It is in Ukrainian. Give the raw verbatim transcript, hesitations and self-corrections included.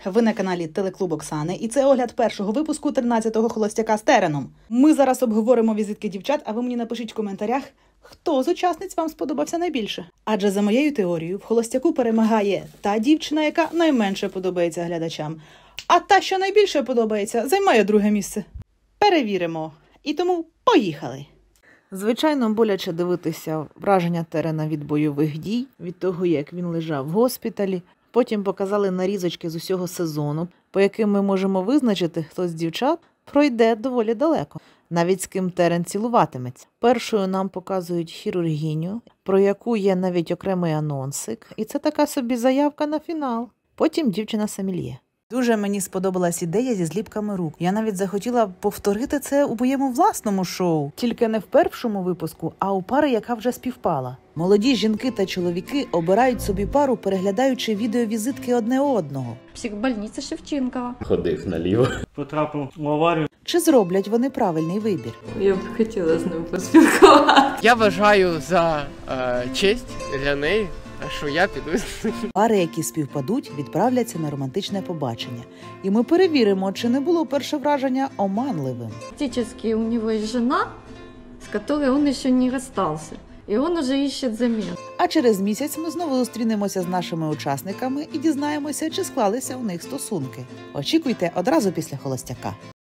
Ви на каналі Телеклуб Оксани, і це огляд першого випуску тринадцятого холостяка з Тереном. Ми зараз обговоримо візитки дівчат, а ви мені напишіть в коментарях, хто з учасниць вам сподобався найбільше. Адже за моєю теорією, в холостяку перемагає та дівчина, яка найменше подобається глядачам. А та, що найбільше подобається, займає друге місце. Перевіримо. І тому поїхали! Звичайно, боляче дивитися враження Терена від бойових дій, від того, як він лежав в госпіталі. Потім показали нарізочки з усього сезону, по яким ми можемо визначити, хто з дівчат пройде доволі далеко. Навіть з ким Терен цілуватиметься. Першою нам показують хірургіню, про яку є навіть окремий анонсик. І це така собі заявка на фінал. Потім дівчина-сомельє. Дуже мені сподобалась ідея зі зліпками рук. Я навіть захотіла повторити це у моєму власному шоу. Тільки не в першому випуску, а у пари, яка вже співпала. Молоді жінки та чоловіки обирають собі пару, переглядаючи відеовізитки одне одного. Психбольниця Шевченкова. Ходив наліво. Потрапив в аварію. Чи зроблять вони правильний вибір? Я б хотіла з ним поспілкуватися. Я вважаю за е, честь для неї, що я піду з ним. Пари, які співпадуть, відправляться на романтичне побачення. І ми перевіримо, чи не було перше враження оманливим. Фактически у него есть жена, с которой он еще не расстался. И он уже ищет замену. А через місяць ми знову зустрінемося з нашими учасниками і дізнаємося, чи склалися у них стосунки. Очікуйте одразу після холостяка.